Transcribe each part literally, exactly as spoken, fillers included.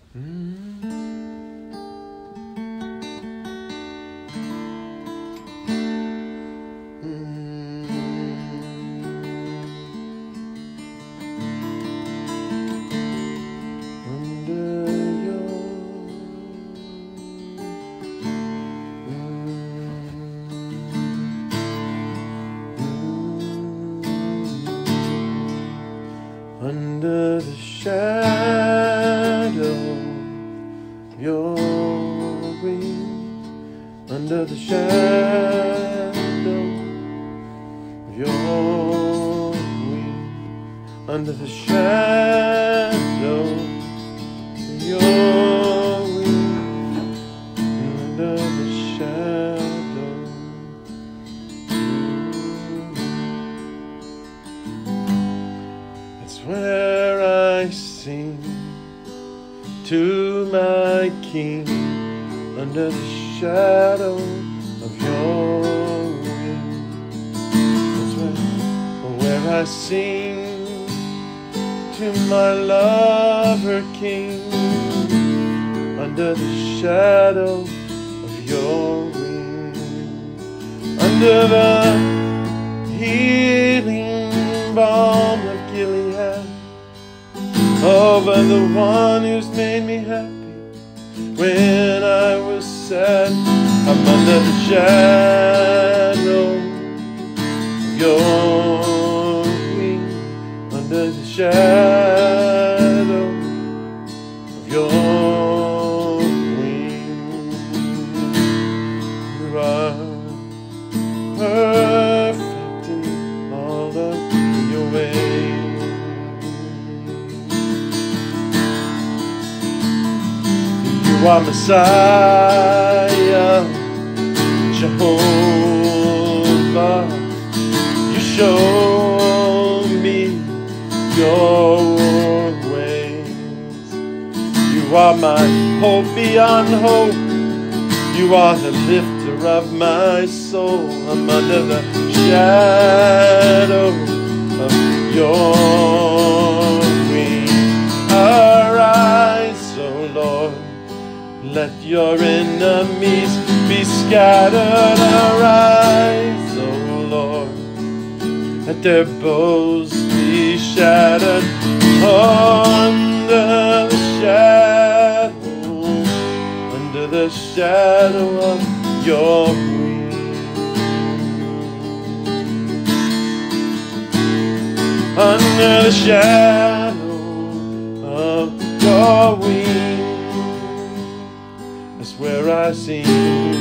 Under the shadow of your wings, under the shadow of your wings, under the shadow of your wings, under the shadow. It's where I sing to my King, under the shadow of your wings. That's where, where I sing to my lover King, under the shadow of your wings, under the healing balm of Gilead, over the one who's made me happy when I was sad. I'm under the shadow of your wing, under the shadow of your wing. You are perfect in all of your ways. You are Messiah, Jehovah. You show me your ways. You are my hope beyond hope. You are the lifter of my soul. I'm under the shadow of your wings. Arise, O Lord, let your enemies be scattered. Arise, O Lord, let their bows be shattered. Under the shadow, under the shadow of your wings, under the shadow of your wings, that's where I sing.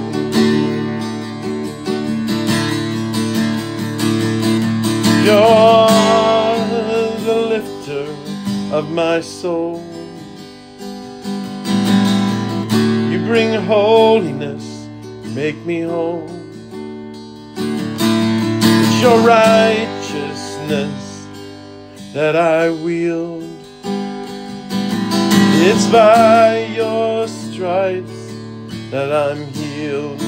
You're the lifter of my soul. You bring holiness, make me whole. It's your righteousness that I wield. It's by your stripes that I'm healed.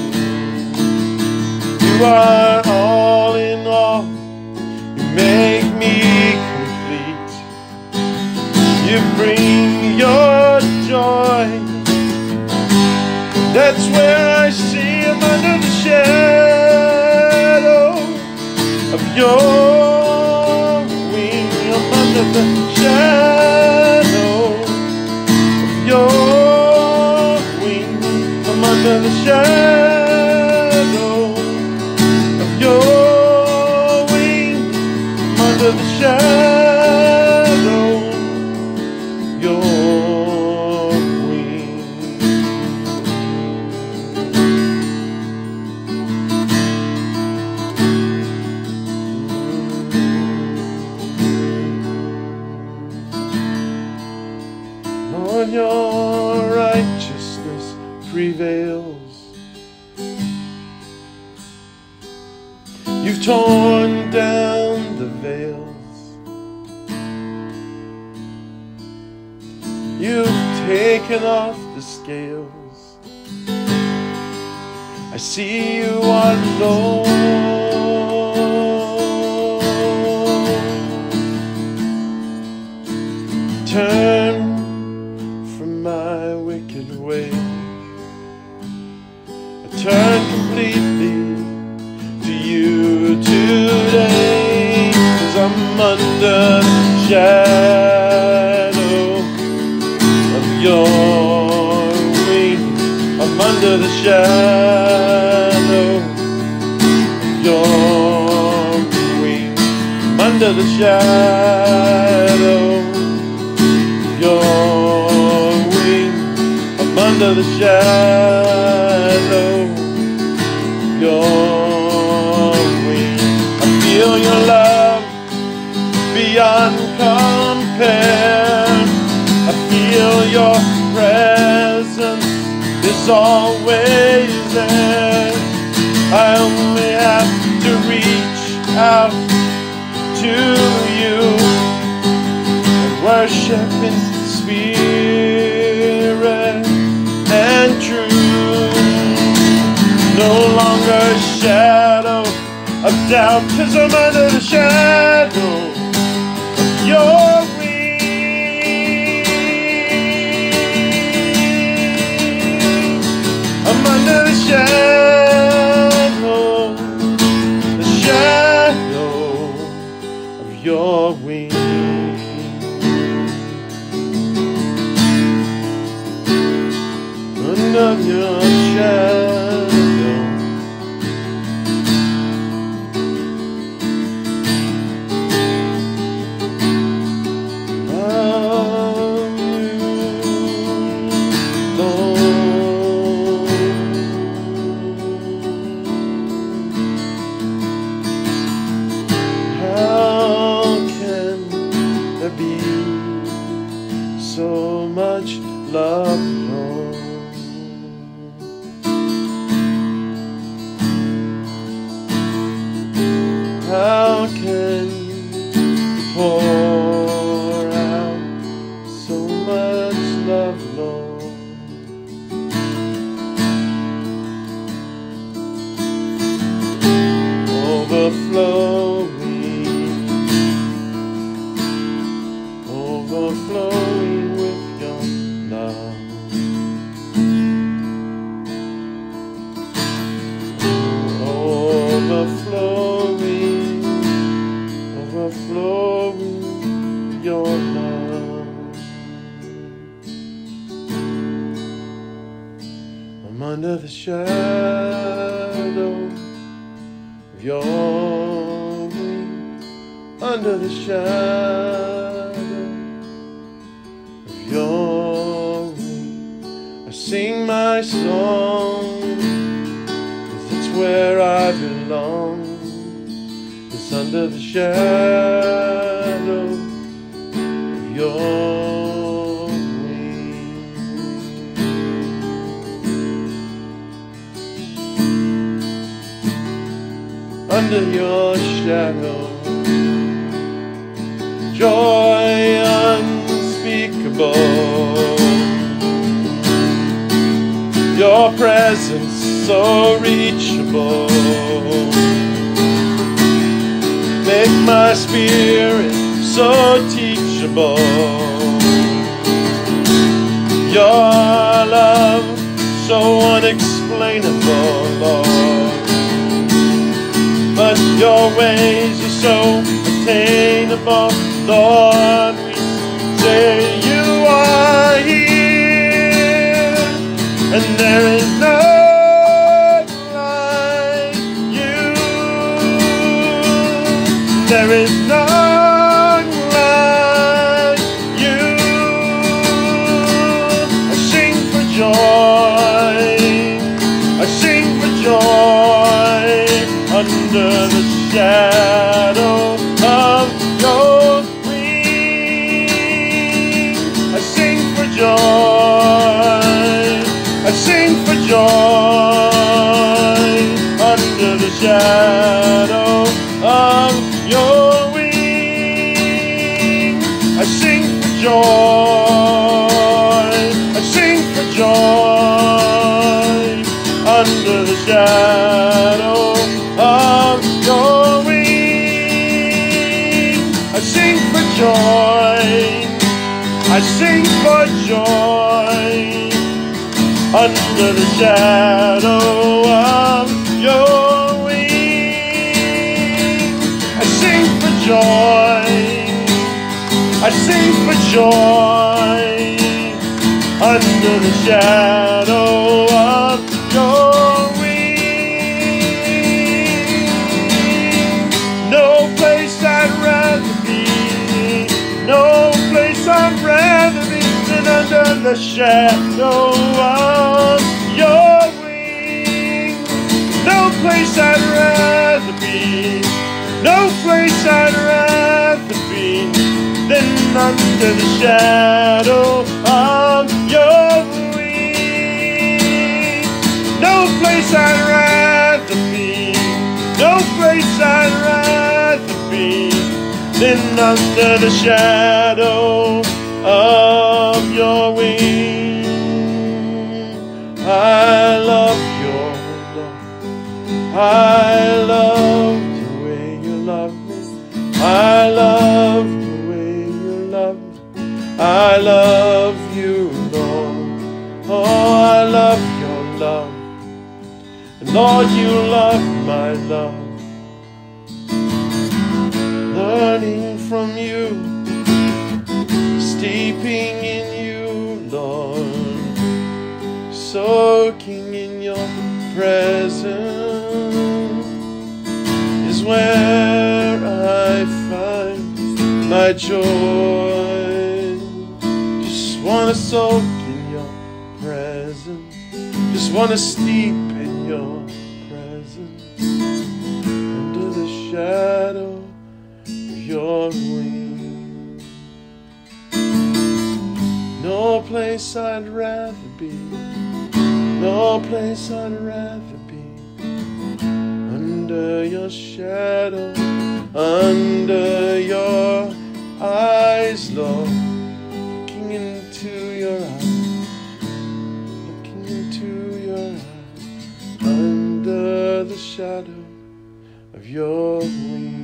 You are all in all. You make me complete. You bring your joy. That's where I see him, under the shadow of your wing. I'm under the shadow of your wing. I'm under the shadow of your wing. I'm under the shadow of your wing. Lord, your righteousness prevails. You've torn down the veils. You've taken off the scales. I see you are Lord. Turn from your wings. I'm under the shadow of your wings. I'm under the shadow of your wings. I'm under the shadow of your wings. I feel your love beyond compare. I feel your presence is always there. I only have to reach out to you and worship in spirit and truth. No longer a shadow of doubt, 'cause I'm under the shadow of your wings. I'm under the shadow, the shadow of your wings. Under your shadow. So much love, Lord. How can you pour out so much love, Lord? Overflowing, overflowing with your love. Overflowing, overflowing with your love. I'm under the shadow of your wing, under the shadow of your wing. I sing my song, 'cause it's where I belong. It's under the shadow of your wing. Under your shadow, joy unspeakable, your presence so reachable. Make my spirit so teachable. Your love so unexplainable, Lord. But your ways are so attainable, Lord. We say you are here, and there is none like you. There is none like you. I sing for joy, I sing for joy, under the shadow of your wing. I sing for joy, I sing for joy, under the shadow of your wing. I sing for joy, I sing for joy, under the shadow of your wing. I sing for joy, I sing for joy, under the shadow of your wing. I sing for joy, I sing for joy, the shadow of your wings. No place I'd rather be, no place I'd rather be than under the shadow of your wings. No place I'd rather be, no place I'd rather be than under the shadow of your wings. No place I'd rather be, no place I'd rather be than under the shadow of your wings. I love your love, I love the way you love me, I love the way you love me, I love you, Lord. Oh, I love your love, and Lord, you love my love. Learning from you, steeping in you, Lord, soaking in your presence is where I find my joy. Just wanna soak in your presence, just wanna steep in your presence under the shadow your wings. No place I'd rather be, no place I'd rather be under your shadow, under your eyes, Lord. Looking into your eyes, looking into your eyes, under the shadow of your wings.